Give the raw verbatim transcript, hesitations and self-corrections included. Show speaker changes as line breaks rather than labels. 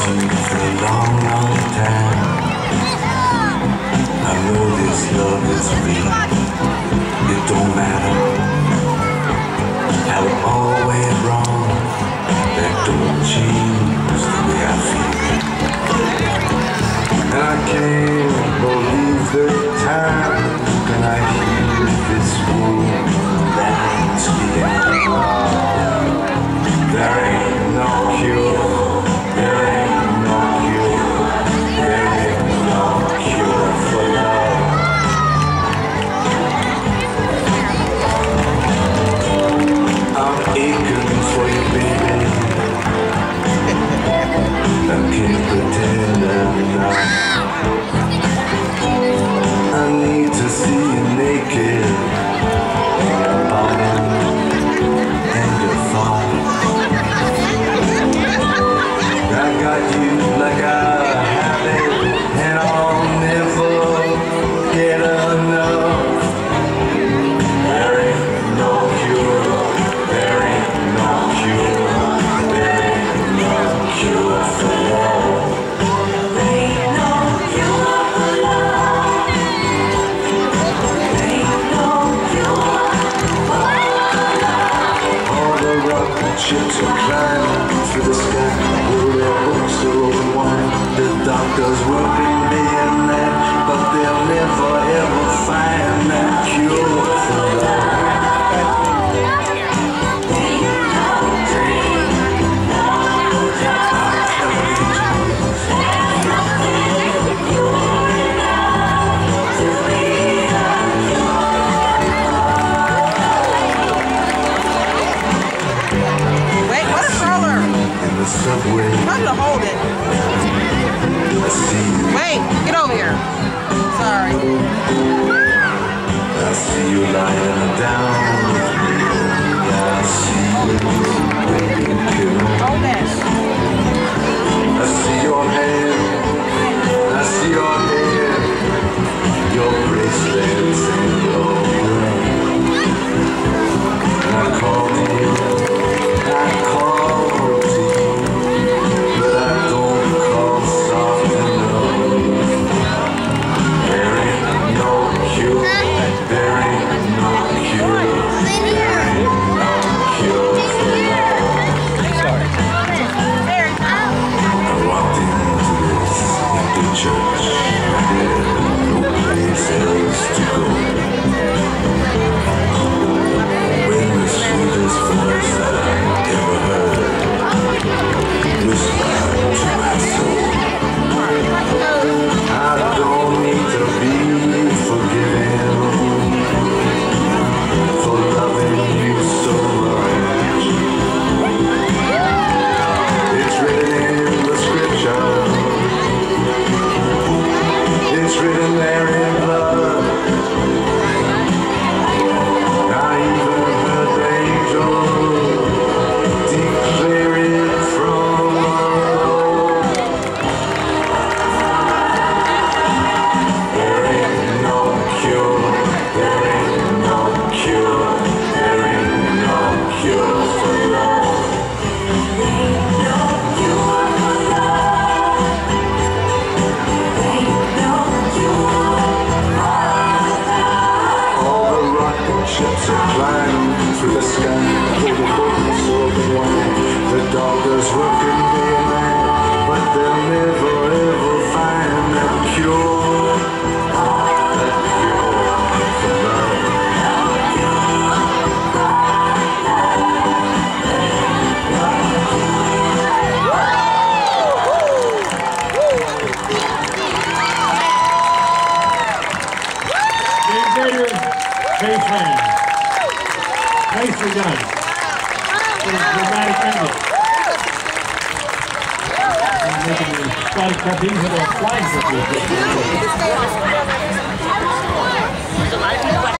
you for a long, long time. I know this love is real. It don't matter how it all went wrong. That don't change the way I feel. And I can't believe the time when I hear this wound that's being. There ain't no cure. There ain't no cure. There ain't no cure for love. I'm aching for you, baby. I can't pretend I'm not. I need to see you naked in your body and your thoughts. I got you like I have it, and I'll never get enough. There ain't no cure, there ain't no cure, there ain't no cure for love. There ain't no cure for love. There ain't no cure for love. All the rocket ships are climbing through the sky. The doctors working day and night, but they'll never ever find that cure for love.
Wait, what a stroller!
In the subway.
How to hold it?
I see you.
Wait, get over here. Sorry.
I see you lying down with me. I see you waiting to.
Hold that.
I see your hand. I see your hand. Your bracelets and your ring. I called you. I called to you, but I don't call soft enough. There ain't no cure. There ain't no cure. There ain't no cure for love. I walked into this empty church. I had no place else to go. When the sweetest voice that I ever heard whispered to my soul, I don't need to be forgiven for loving you so much. It's written in the scripture. It's written there in blood. I even heard the angel declare it from above. There ain't no cure, there ain't no cure, there ain't no cure for love. There ain't no cure for love. There ain't no cure for love. All the rocket ships are climbing through the sky. For the boats open wide. The doggers working day and night, but they'll never ever find that cure. That cure for love.
Dave Breder, Faye Flam. Nicely done. For a dramatic ending. I'm making the slide trapeze or flying trapeze.